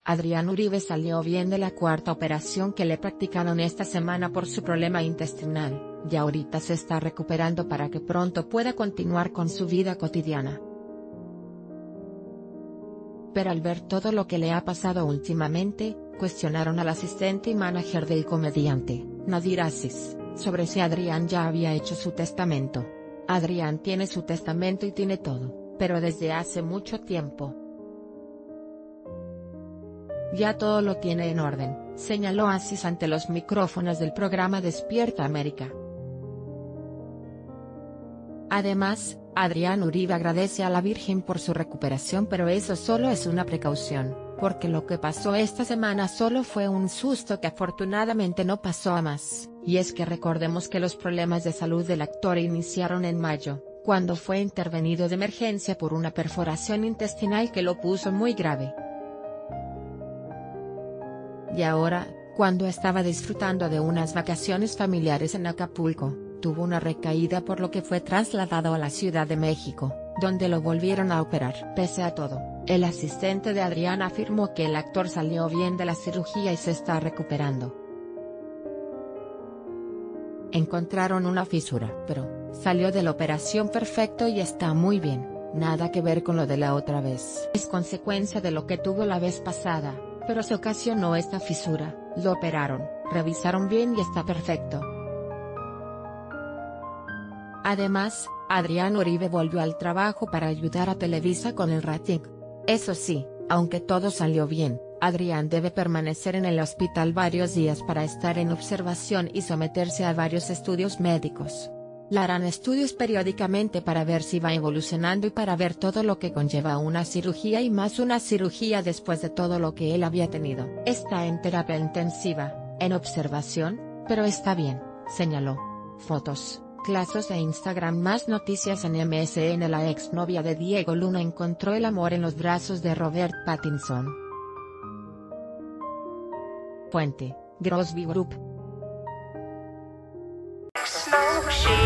Adrián Uribe salió bien de la cuarta operación que le practicaron esta semana por su problema intestinal, y ahorita se está recuperando para que pronto pueda continuar con su vida cotidiana. Pero al ver todo lo que le ha pasado últimamente, cuestionaron al asistente y manager del comediante, Nadir Aziz, sobre si Adrián ya había hecho su testamento. Adrián tiene su testamento y tiene todo, pero desde hace mucho tiempo. Ya todo lo tiene en orden, señaló Aziz ante los micrófonos del programa Despierta América. Además, Adrián Uribe agradece a la Virgen por su recuperación, pero eso solo es una precaución, porque lo que pasó esta semana solo fue un susto que afortunadamente no pasó a más, y es que recordemos que los problemas de salud del actor iniciaron en mayo, cuando fue intervenido de emergencia por una perforación intestinal que lo puso muy grave. Y ahora, cuando estaba disfrutando de unas vacaciones familiares en Acapulco, tuvo una recaída por lo que fue trasladado a la Ciudad de México, donde lo volvieron a operar. Pese a todo, el asistente de Adrián afirmó que el actor salió bien de la cirugía y se está recuperando. Encontraron una fisura, pero salió de la operación perfecto y está muy bien, nada que ver con lo de la otra vez. Es consecuencia de lo que tuvo la vez pasada, pero se ocasionó esta fisura, lo operaron, revisaron bien y está perfecto. Además, Adrián Uribe volvió al trabajo para ayudar a Televisa con el rating. Eso sí, aunque todo salió bien, Adrián debe permanecer en el hospital varios días para estar en observación y someterse a varios estudios médicos. Le harán estudios periódicamente para ver si va evolucionando y para ver todo lo que conlleva una cirugía y más una cirugía después de todo lo que él había tenido. Está en terapia intensiva, en observación, pero está bien, señaló. Fotos, clases e Instagram. Más noticias en MSN. La exnovia de Diego Luna encontró el amor en los brazos de Robert Pattinson. Fuente, Grosby Group.